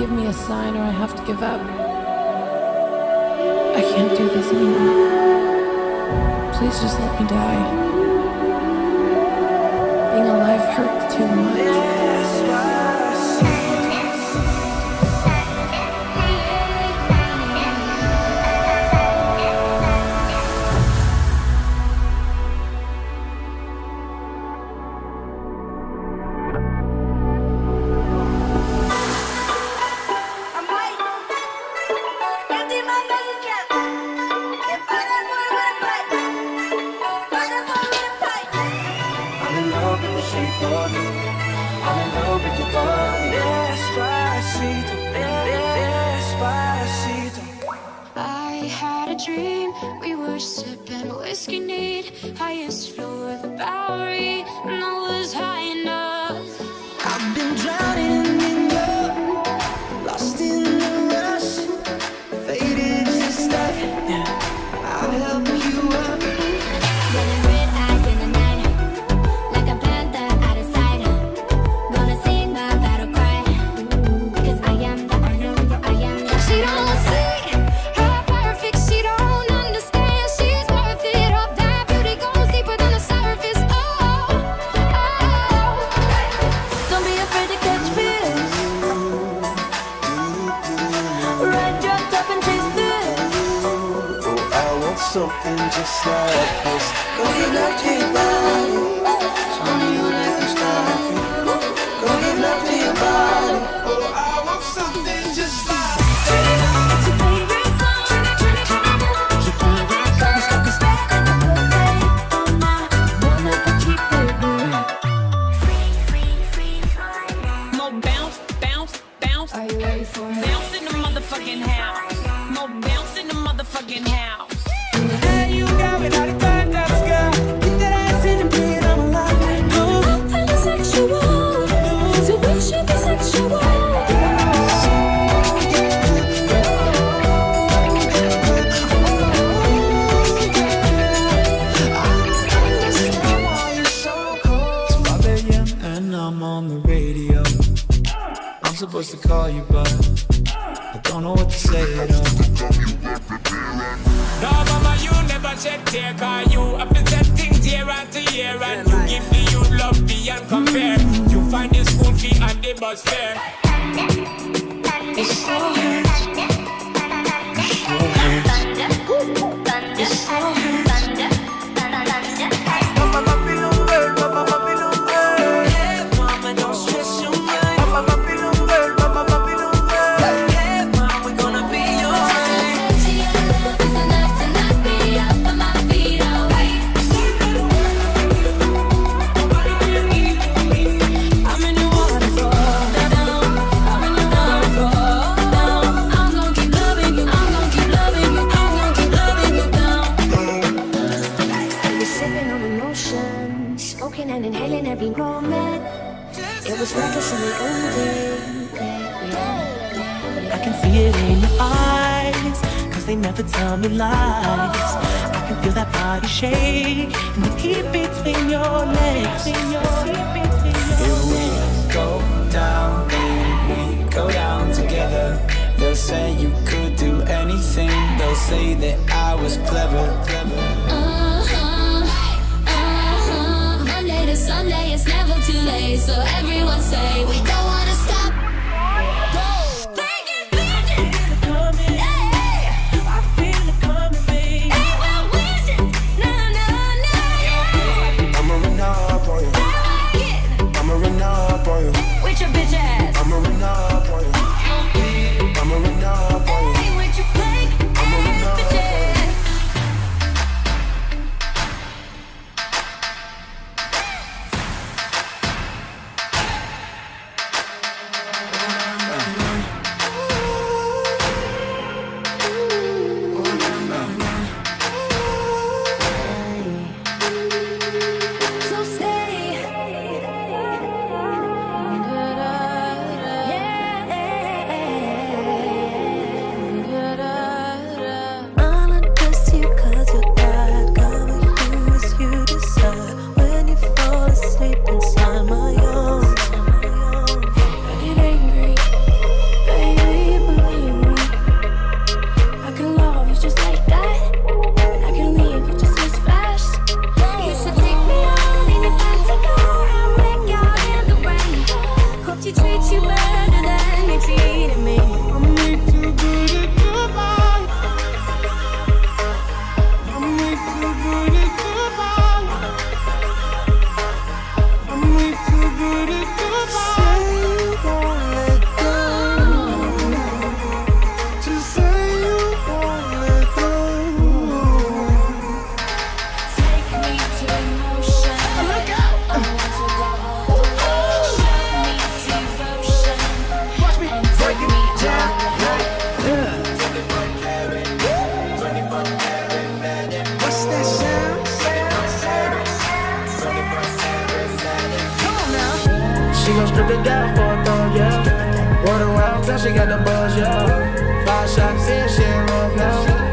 give me a sign or I have to give up. I can't do this anymore. Please just let me die. Being alive hurts too much. I had a dream, we were sipping whiskey neat, highest floor of the Bowery, and I was high enough. I've been drowning in love, lost in the rush, faded just like I'll help you up. Running red eyes in the night, like a panther out of sight. Gonna sing my battle cry, 'cause I am the. She don't see her perfect, she don't understand. She's worth it, all that beauty goes deeper than the surface. Oh, oh. Don't be afraid to catch fish. Ride your top and chase this. Oh, I want something just like this. Go give love to your body, show me you like to stop it. Go give love to your body. Oh, I want something just like More bounce, bounce, bounce. Are you ready for it? Bounce in the motherfucking house. More bounce in the motherfucking house. hey, you got me out of contact, girl. Get that ass in the bed, I'm alive. Go. I'm sexual, so we should be sexual. It's 5 a.m. and I'm on the radio. I'm supposed to call you, but I don't know what to say at all. No, mama, you never shed tear, cause you have been set things year after year, and you give me you love beyond compare. You find the school fee and the bus fare. It so hurts. It so hurts. It so hurts. Mama, Babylon girl, Mama, Babylon girl. Yeah, mama, don't stress your mind. Mama, Babylon girl, Mama, Babylon girl. Yeah, mama, we're gonna be alright. Is enough to not be up on my feet all right. I'm in the waterfall down. I'm in the waterfall down. I'm gonna keep loving you. I'm gonna keep loving you. I'm gonna keep loving you down. We were sipping on emotion, smoking and inhaling every moment. It was reckless and we owned it. I can see it in your eyes, 'cause they never tell me lies. I can feel that body shake and the heat between your legs. Here we go down, we go down together. They'll say you could do anything. They'll say that I was clever. Monday to Sunday, it's never too late. So everyone say we don't wanna stop. Go. Take it, bitch. I feel it coming, baby. Ain't no wishing. No, no, no. I'ma run up on you. I'ma run up on you. With your bitch ass. I'ma run up on you. I'ma run up on you. Hey, with your fake I'ma run ass up bitch on you. ass. She gon' strip it down for a thug, yeah. Word around town, she got the buzz, yeah. 5 shots in, she ain't love now.